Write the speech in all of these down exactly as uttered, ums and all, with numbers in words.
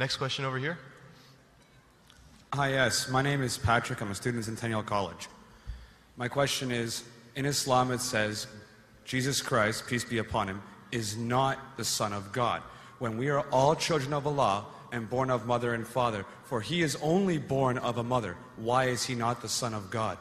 Next question over here. Hi, yes. My name is Patrick. I'm a student at Centennial College. My question is, in Islam it says, Jesus Christ, peace be upon him, is not the Son of God. When we are all children of Allah and born of mother and father, for he is only born of a mother, why is he not the Son of God?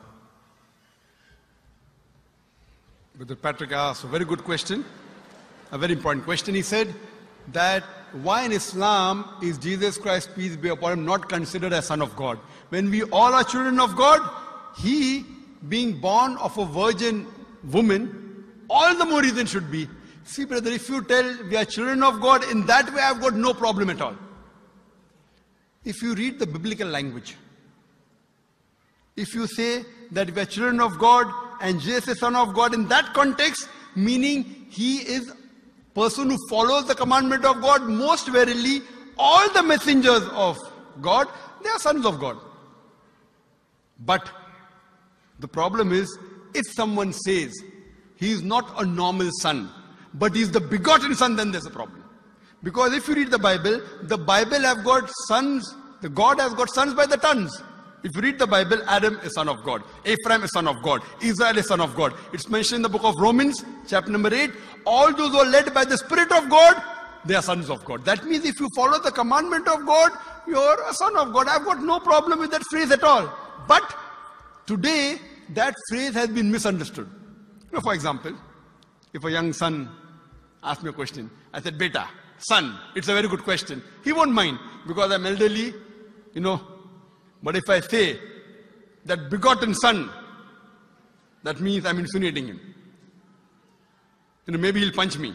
Brother Patrick asked a very good question, a very important question. He said that why in Islam is Jesus Christ, peace be upon him, not considered as Son of God? When we all are children of God, he being born of a virgin woman, all the more reason should be. See brother, if you tell we are children of God, in that way I've got no problem at all. If you read the biblical language, if you say that we are children of God and Jesus is Son of God, in that context, meaning he is person who follows the commandment of God, most verily all the messengers of God, they are sons of God. But the problem is, if someone says he is not a normal son, but he is the begotten son, then there's a problem. Because if you read the Bible, the Bible have got sons, the God has got sons by the tons. If you read the Bible, Adam is son of God, Ephraim is son of God, Israel is son of God. It's mentioned in the book of Romans, chapter number eight, all those who are led by the Spirit of God, they are sons of God. That means if you follow the commandment of God, you're a son of God. I've got no problem with that phrase at all. But today, that phrase has been misunderstood. You know, for example, if a young son asks me a question, I said, Beta, son, it's a very good question. He won't mind because I'm elderly, you know. But if I say that begotten son, that means I'm insinuating him. You know, maybe he'll punch me.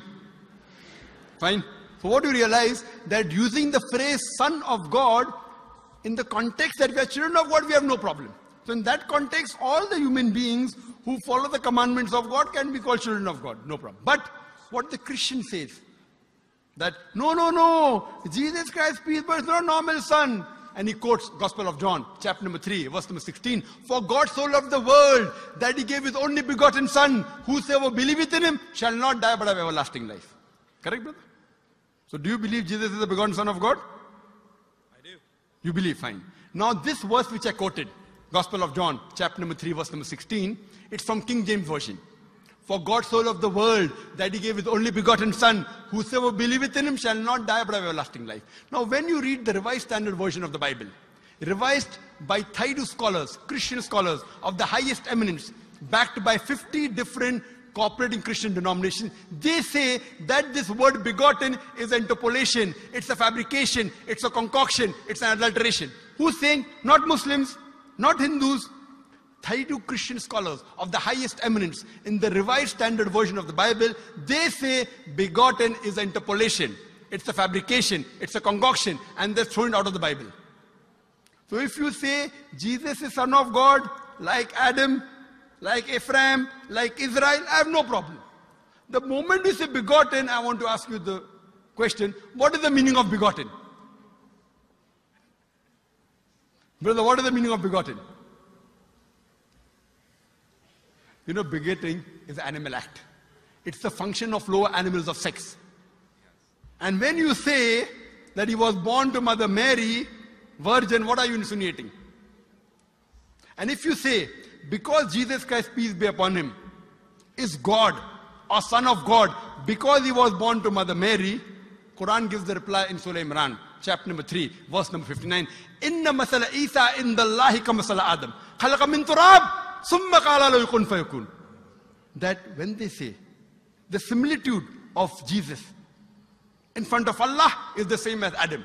Fine. So what do you realize? That using the phrase son of God, in the context that we are children of God, we have no problem. So in that context, all the human beings who follow the commandments of God can be called children of God. No problem. But what the Christian says, that no, no, no, Jesus Christ, peace, but it's not a normal son. And he quotes Gospel of John, chapter number three, verse number sixteen. For God so loved the world that he gave his only begotten son. Whosoever believeth in him shall not die but have everlasting life. Correct, brother? So do you believe Jesus is the begotten son of God? I do. You believe, fine. Now this verse which I quoted, Gospel of John, chapter number three, verse number sixteen, it's from King James Version. For God so loved the world that he gave his only begotten son. Whosoever believeth in him shall not die but have everlasting life. Now when you read the Revised Standard Version of the Bible, revised by Thaydu scholars, Christian scholars of the highest eminence, backed by fifty different cooperating Christian denominations, they say that this word begotten is an interpolation, it's a fabrication, it's a concoction, it's an adulteration. Who's saying? Not Muslims, not Hindus. Thaydu Christian scholars of the highest eminence in the Revised Standard Version of the Bible, they say begotten is an interpolation. It's a fabrication, it's a concoction, and they're thrown out of the Bible. So if you say Jesus is Son of God, like Adam, like Ephraim, like Israel, I have no problem. The moment you say begotten, I want to ask you the question, what is the meaning of begotten? Brother, what is the meaning of begotten? You know, begetting is an animal act. It's the function of lower animals of sex. And when you say that he was born to Mother Mary, virgin, what are you insinuating? And if you say, because Jesus Christ, peace be upon him, is God or Son of God, because he was born to Mother Mary, Quran gives the reply in Surah Imran, chapter number three, verse number fifty-nine. Inna masala Isa indallahi ka masala Adam. Khalaqa min turab. That when they say the similitude of Jesus in front of Allah is the same as Adam.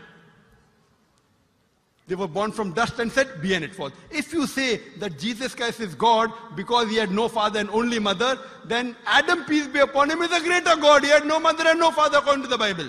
They were born from dust and said, be and it was. If you say that Jesus Christ is God because he had no father and only mother, then Adam, peace be upon him, is a greater God. He had no mother and no father according to the Bible.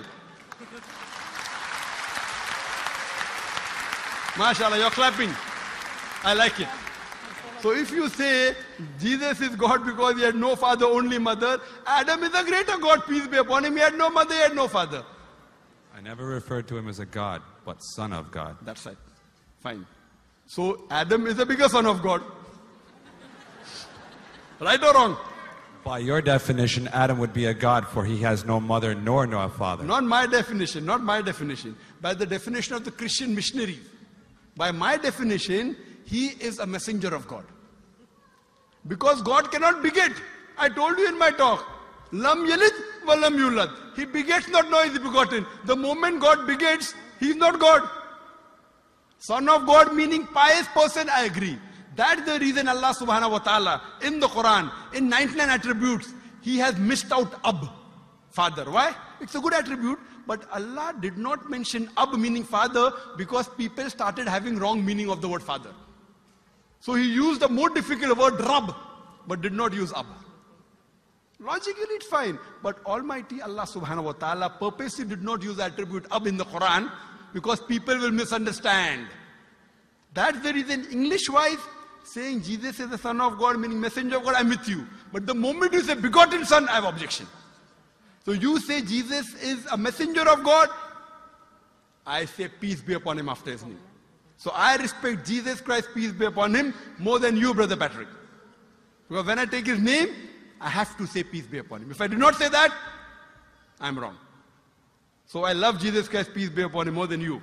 MashaAllah, you're clapping. I like it. So if you say Jesus is God because he had no father, only mother, Adam is a greater God, peace be upon him. He had no mother, he had no father. I never referred to him as a God, but Son of God. That's right. Fine. So Adam is a bigger son of God. Right or wrong? By your definition, Adam would be a god, for he has no mother nor no father. Not my definition, not my definition. By the definition of the Christian missionary. By my definition, he is a messenger of God. Because God cannot beget. I told you in my talk. Lam yalid wa lam yulad. He begets not, nor is he begotten. The moment God begets, he is not God. Son of God meaning pious person, I agree. That's the reason Allah subhanahu wa ta'ala in the Quran, in ninety-nine attributes, he has missed out Ab, father. Why? It's a good attribute, but Allah did not mention Ab meaning father because people started having wrong meaning of the word father. So he used a more difficult word Rab, but did not use Ab. Logically it's fine, but Almighty Allah subhanahu wa ta'ala purposely did not use the attribute Ab in the Quran because people will misunderstand. That's the reason English-wise, saying Jesus is the Son of God, meaning messenger of God, I'm with you. But the moment you say begotten Son, I have objection. So you say Jesus is a messenger of God, I say peace be upon him after his name. So I respect Jesus Christ, peace be upon him, more than you, Brother Patrick. Because when I take his name, I have to say peace be upon him. If I do not say that, I'm wrong. So I love Jesus Christ, peace be upon him, more than you.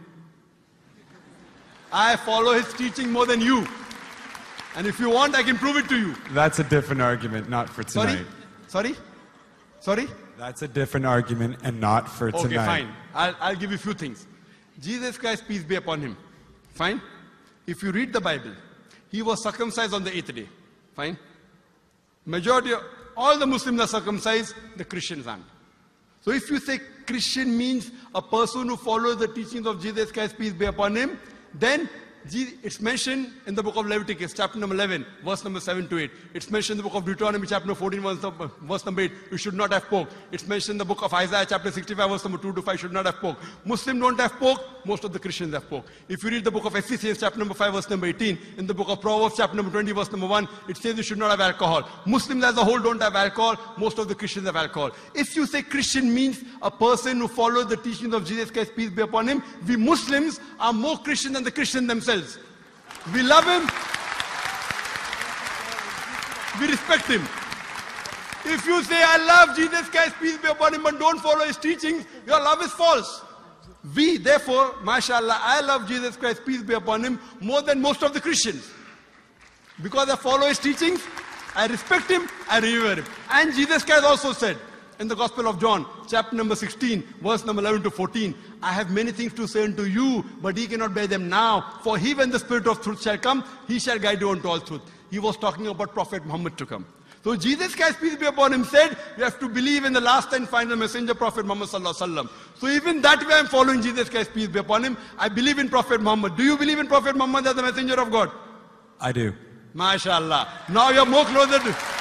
I follow his teaching more than you. And if you want, I can prove it to you. That's a different argument, not for tonight. Sorry? Sorry? Sorry? That's a different argument and not for okay, tonight. Okay, fine. I'll, I'll give you a few things. Jesus Christ, peace be upon him. Fine? If you read the Bible, he was circumcised on the eighth day. Fine? Majority of all the Muslims are circumcised, the Christians aren't. So if you say Christian means a person who follows the teachings of Jesus Christ, peace be upon him, then it's mentioned in the book of Leviticus, chapter number eleven, verse number seven to eight. It's mentioned in the book of Deuteronomy, chapter number fourteen, verse number eight, you should not have pork. It's mentioned in the book of Isaiah, chapter sixty-five, verse number two to five, should not have pork. Muslims don't have pork, most of the Christians have pork. If you read the book of Ephesians, chapter number five, verse number eighteen, in the book of Proverbs, chapter number twenty, verse number one, it says you should not have alcohol. Muslims as a whole don't have alcohol, most of the Christians have alcohol. If you say Christian means a person who follows the teachings of Jesus Christ, peace be upon him, we Muslims are more Christian than the Christians themselves. We love him. We respect him. If you say, I love Jesus Christ, peace be upon him, but don't follow his teachings, your love is false. We, therefore, mashallah, I love Jesus Christ, peace be upon him, more than most of the Christians. Because I follow his teachings, I respect him, I revere him. And Jesus Christ also said, in the Gospel of John, chapter number sixteen, verse number eleven to fourteen, I have many things to say unto you, but ye cannot bear them now. For he, when the Spirit of truth shall come, he shall guide you unto all truth. He was talking about Prophet Muhammad to come. So Jesus Christ, peace be upon him, said, you have to believe in the last and final messenger, Prophet Muhammad sallallahu alaihi wasallam. So even that way I'm following Jesus Christ, peace be upon him. I believe in Prophet Muhammad. Do you believe in Prophet Muhammad as the messenger of God? I do. MashaAllah. Now you're more closer to...